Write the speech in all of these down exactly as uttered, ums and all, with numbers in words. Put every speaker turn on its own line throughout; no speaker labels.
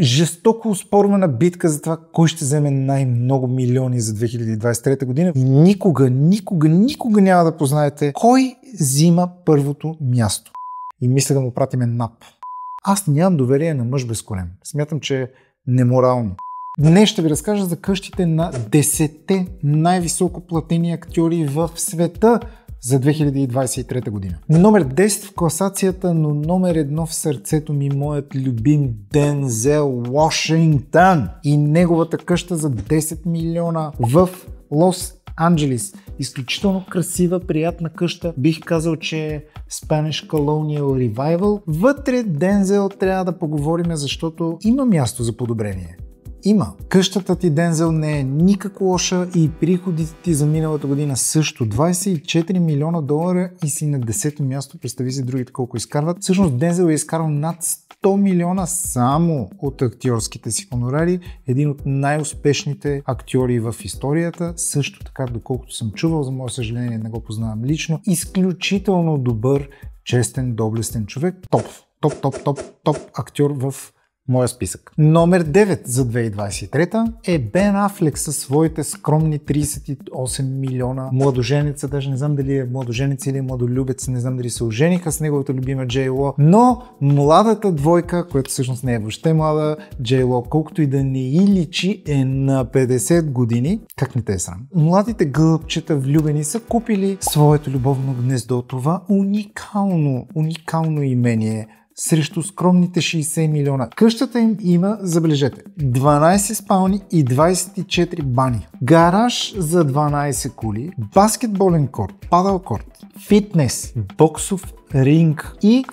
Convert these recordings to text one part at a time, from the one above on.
жестоко оспорвана битка за това кой ще вземе най-много милиони за две хиляди двадесет и трета година и никога, никога, никога няма да познаете кой взима първото място. И мисля да му пратиме НАП. Аз нямам доверие на мъж без корем. Смятам, че е неморално. Днес ще ви разкажа за къщите на десетте най-високо платени актьори в света за две хиляди двадесет и трета година. Номер десет в класацията, но номер едно в сърцето ми, моят любим Дензел Вашингтън и неговата къща за десет милиона в Лос Анджелис. Изключително красива, приятна къща. Бих казал, че е Spanish Colonial Revival. Вътре Дензел трябва да поговорим, защото има място за подобрение. Има. Къщата ти, Дензел, не е никак лоша и приходите ти за миналата година също. двадесет и четири милиона долара и си на десето място. Представи си другите колко изкарват. Всъщност Дензел е изкарал над сто милиона само от актьорските си хонорари. Един от най-успешните актьори в историята. Също така, доколкото съм чувал, за мое съжаление не го познавам лично. Изключително добър, честен, доблестен човек. Топ, топ, топ, топ, топ актьор в моя списък. Номер девет за две хиляди двадесет и трета е Бен Афлек със своите скромни тридесет и осем милиона. Младоженеца, даже не знам дали е младоженец или е младолюбец, не знам дали се ожениха с неговата любима Джей Ло, но младата двойка, която всъщност не е въобще млада, Джей Ло, колкото и да не и личи, е на петдесет години. Как не те е срам? Младите гълъбчета влюбени са купили своето любовно гнездо. Това уникално, уникално имение срещу скромните шейсет милиона. Къщата им има, забележете, дванадесет спални и двадесет и четири бани. Гараж за дванадесет коли, баскетболен корт, падал корт, фитнес, боксов ринг и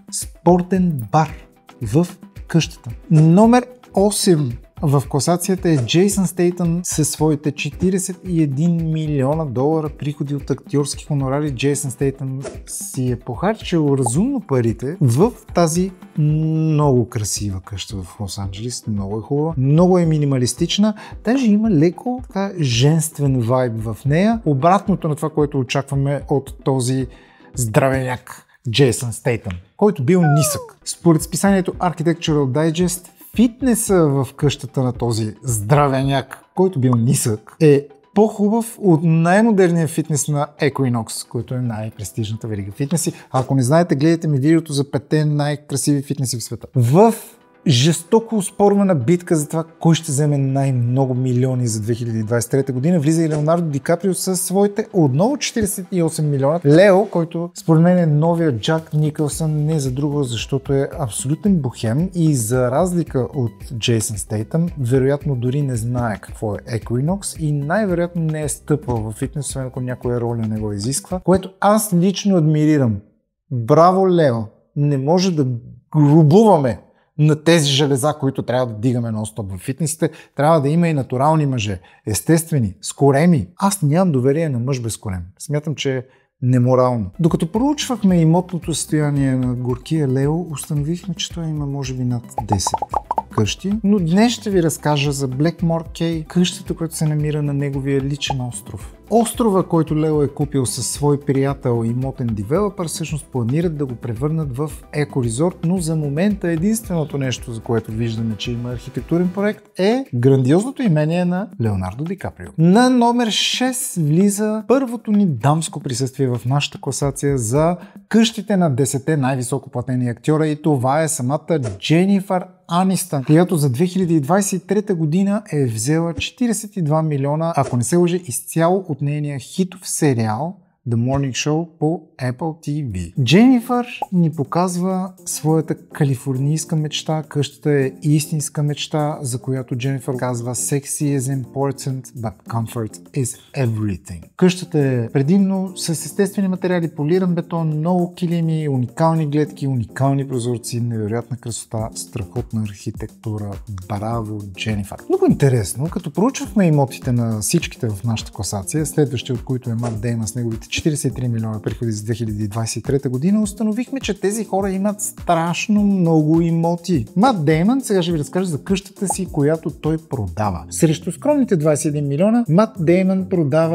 спортен бар в къщата. Номер осем в класацията е Джейсън Стейтън със своите четиридесет и един милиона долара приходи от актьорски хонорари. Джейсън Стейтън си е похарчил разумно парите в тази много красива къща в Лос Анджелис. Много е хубава, много е минималистична, даже има леко така женствен вайб в нея. Обратното на това, което очакваме от този здравеняк Джейсън Стейтън, който бил нисък. Според списанието Architectural Digest, фитнеса в къщата на този здравеняк, който бил нисък, е по-хубав от най-модерния фитнес на Equinox, който е най-престижната верига фитнеси. Ако не знаете, гледайте ми видеото за петте най-красиви фитнеси в света. В жестоко оспорвана битка за това кой ще вземе най-много милиони за две хиляди двадесет и трета година влиза и Леонардо Ди Каприо със своите отново четиридесет и осем милиона. Лео, който според мен е новия Джак Никълсън, не за друго, защото е абсолютен бухем и за разлика от Джейсън Стейтън, вероятно дори не знае какво е Equinox и най-вероятно не е стъпвал в фитнес, освен ако някоя роля не го изисква, което аз лично адмирирам. Браво, Лео! Не може да грубуваме на тези железа, които трябва да дигаме нон-стоп в фитнесите. Трябва да има и натурални мъже, естествени, с кореми. Аз нямам доверие на мъж без корем. Смятам, че е неморално. Докато проучвахме имотното състояние на горкия Лео, установихме, че той има може би над десет къщи, но днес ще ви разкажа за Blackmore Cay, къщата, която се намира на неговия личен остров. Острова, който Лео е купил със свой приятел и имотен девелопър, всъщност планират да го превърнат в екорезорт, но за момента единственото нещо, за което виждаме, че има архитектурен проект, е грандиозното имение на Леонардо Ди Каприо. На номер шест влиза първото ни дамско присъствие в нашата класация за къщите на десетте най-високо платени актьора и това е самата Дженифър Анистън, която за две хиляди двадесет и трета година е взела четиридесет и два милиона, ако не се лъжа, изцяло от нейния хитов сериал The Morning Show по Apple Ти Ви. Дженифър ни показва своята калифорнийска мечта. Къщата е истинска мечта, за която Дженифър казва Sexy is important, but comfort is everything. Къщата е предимно с естествени материали, полиран бетон, много килими, уникални гледки, уникални прозорци, невероятна красота, страхотна архитектура. Браво, Дженифър! Много интересно, като проучвахме имотите на всичките в нашата класация, следващия от които е Мат Деймън с неговите четиридесет и три милиона приходи за две хиляди двадесет и трета година, установихме, че тези хора имат страшно много имоти. Мат Деймън сега ще ви разкаже за къщата си, която той продава. Срещу скромните двадесет и един милиона, Мат Деймън продава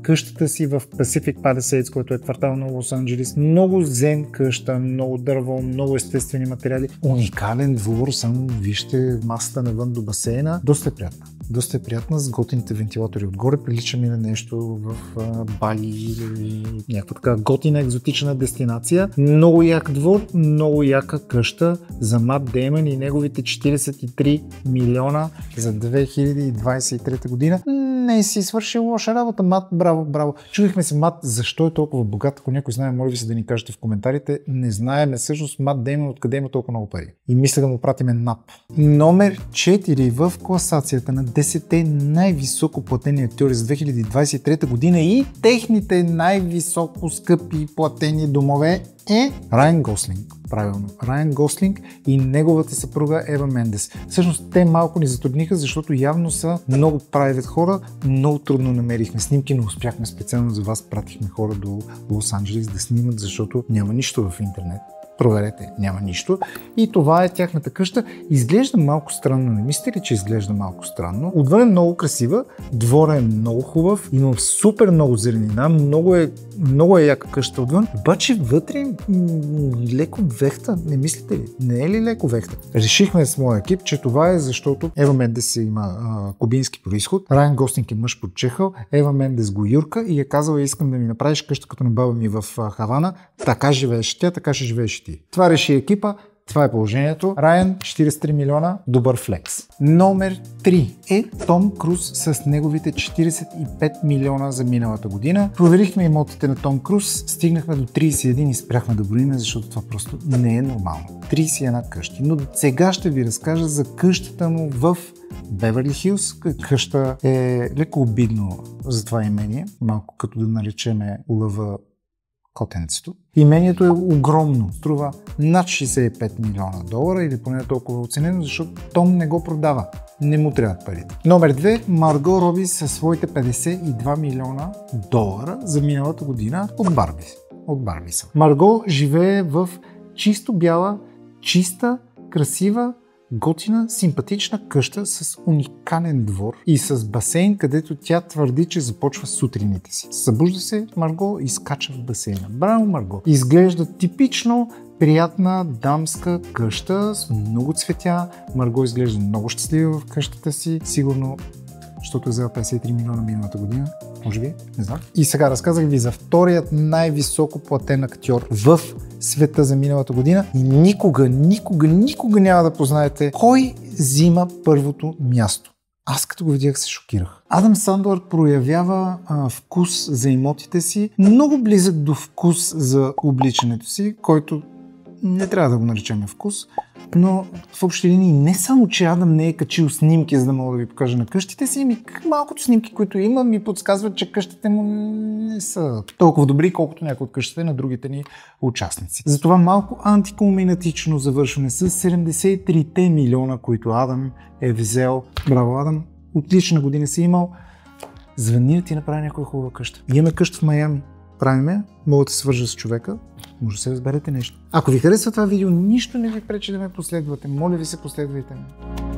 къщата си в Pacific Palisades, който е квартал на Лос Анджелис. Много зен къща, много дърво, много естествени материали. Уникален двор, само вижте масата навън до басейна. Доста е приятна. Доста е приятна с готините вентилатори отгоре. Прилича ми на нещо в а, Бали или някаква така готина екзотична дестинация. Много як двор, много яка къща за Мат Деймън и неговите четиридесет и три милиона за две хиляди двадесет и трета година. Не си свършил лоша работа, Мат. Браво, браво. Чудихме се, Мат, защо е толкова богат? Ако някой знае, моля ви се да ни кажете в коментарите. Не знаем всъщност Мат Деймън откъде има толкова много пари. И мисля да му пратиме НАП. Номер четири в класацията на десетте най-високо платени актьори за две хиляди двадесет и трета година и техните най-високо скъпи платени домове е Райан Гослинг. Правилно. Райан Гослинг и неговата съпруга Ева Мендес. Всъщност те малко ни затрудниха, защото явно са много private хора. Много трудно намерихме снимки, но успяхме специално за вас. Пратихме хора до Лос Анджелис да снимат, защото няма нищо в интернет. Проверете, няма нищо. И това е тяхната къща. Изглежда малко странно. Не мислите ли, че изглежда малко странно? Отвън е много красива, двора е много хубав, има супер много зеленина, много е, много е яка къща отвън. Обаче вътре леко вехта. Не мислите ли? Не е ли леко вехта? Решихме с моя екип, че това е защото Ева Мендес има а, кубински происход, Райан Гослинг е мъж под чехъл, Ева Мендес го юрка и е казала: искам да ми направиш къща като на баба ми в Хавана. Така живееш тя, така ще живееш ти. Това реши екипа, това е положението. Райан, четиридесет и три милиона, добър флекс. Номер три е Том Круз с неговите четиридесет и пет милиона за миналата година. Проверихме имотите на Том Круз, стигнахме до тридесет и един и спряхме да броим, защото това просто не е нормално. тридесет и една къщи. Но сега ще ви разкажа за къщата му в Беверли Хилс. Къща е леко обидно за това имение, малко като да наречеме лъва котенцето. Имението е огромно. Струва над шейсет и пет милиона долара или поне толкова оценено, защото Том не го продава. Не му трябват парите. Номер две. Марго Роби със своите петдесет и два милиона долара за миналата година от Барби. От Барби са. Марго живее в чисто бяла, чиста, красива, готина, симпатична къща с уникален двор и с басейн, където тя твърди, че започва сутрините си. Събужда се Марго и скача в басейна. Браво, Марго! Изглежда типично приятна дамска къща с много цветя. Марго изглежда много щастлива в къщата си. Сигурно, защото е взела петдесет и три милиона миналата година. Може би? Не знам. И сега разказах ви за вторият най-високо платен актьор в света за миналата година и никога, никога, никога няма да познаете кой взима първото място. Аз като го видях се шокирах. Адам Сандлър проявява а, вкус за имотите си, много близък до вкус за обличането си, който не трябва да го наречем вкус, но в общи линии не само, че Адам не е качил снимки, за да мога да ви покажа на къщите си, ами малкото снимки, които има, ми подсказват, че къщите му не са толкова добри, колкото някои от къщите на другите ни участници. Затова малко антикулминатично завършване с седемдесет и три милиона, които Адам е взел. Браво, Адам! Отлична година си имал. Звъни да ти направи някоя хубава къща. Имаме къща в Майами. Правиме, мога да се свържа с човека, може да се разберете нещо. Ако ви харесва това видео, нищо не ви пречи да ме последвате. Моля ви се, последвайте ме.